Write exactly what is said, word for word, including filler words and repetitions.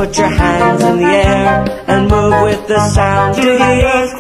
Put your hands in the air and move with the sound to the earthquake.